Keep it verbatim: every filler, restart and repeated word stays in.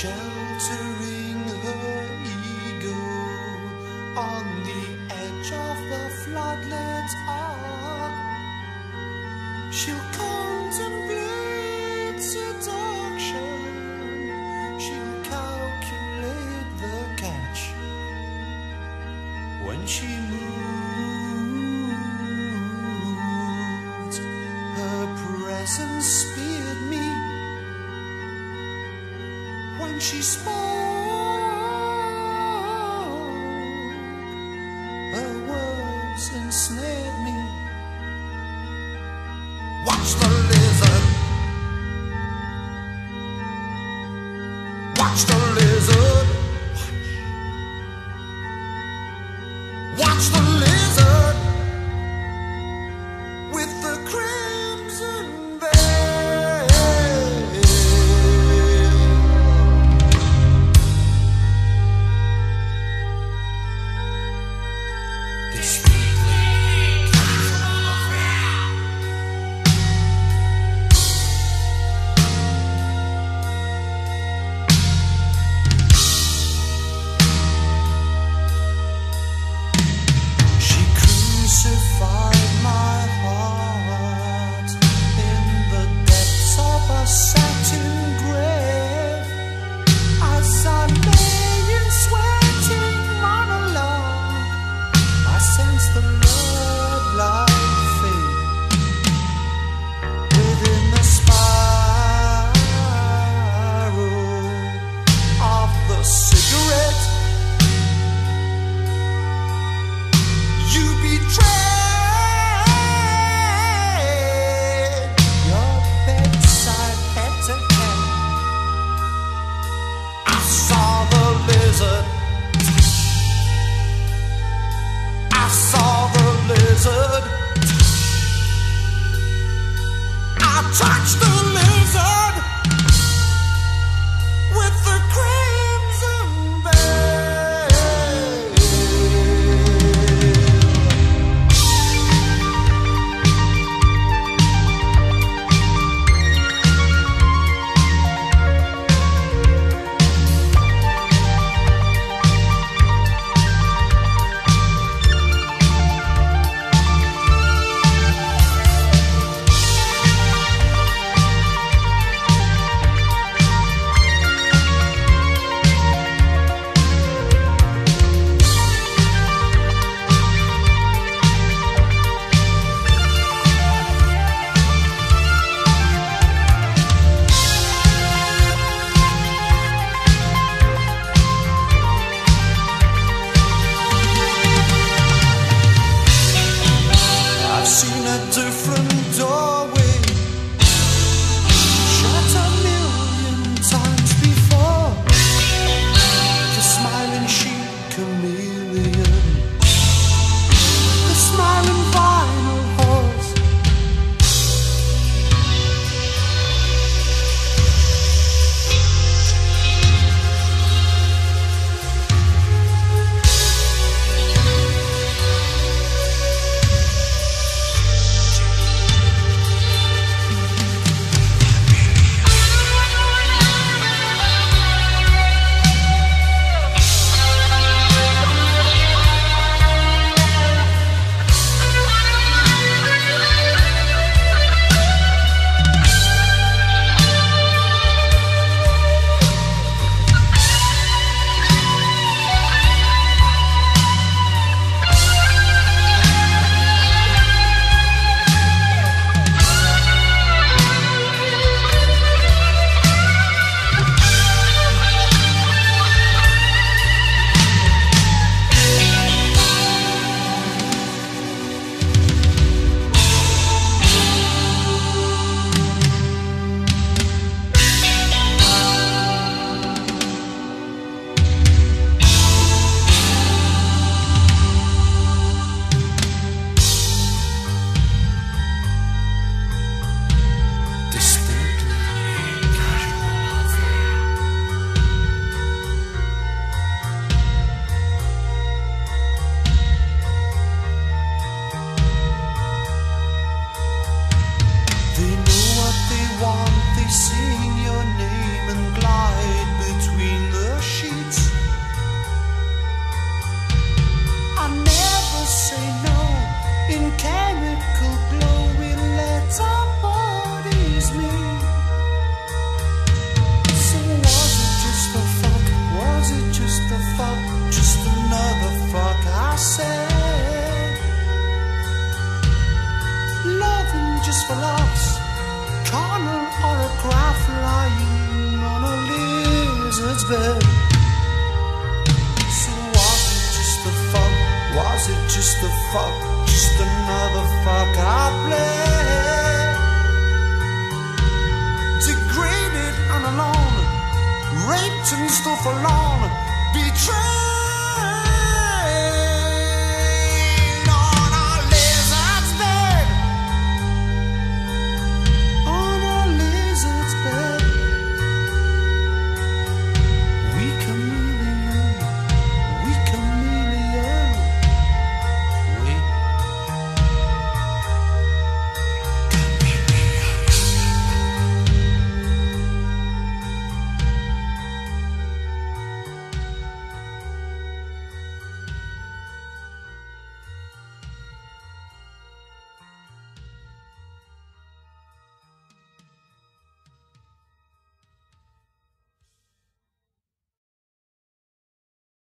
sheltering her ego on the edge of the floodlit arc. She'll contemplate seduction, she'll calculate the catch. When she moved, her presence speared me. When she spoke, her words ensnared me. Watch the lizard, watch the lizard, watch, watch the lizard with the crimson veil. This crucified my heart in the depths of a satin grave. As I lay in sweating monologue, I sense the lovelight fade within the spiral of the cigarette. You betrayed your bedside etiquette. I saw the lizard, I saw the lizard, I touched the lizard with the crimson veil. I've seen a different doorway shut a million times before. The smiling sheep chameleon, the smiling vinyl horse. just for laughs, carnal or a craft lying on a lizard's bed. So was it just a fuck? Was it just a fuck? Just another fuck I played.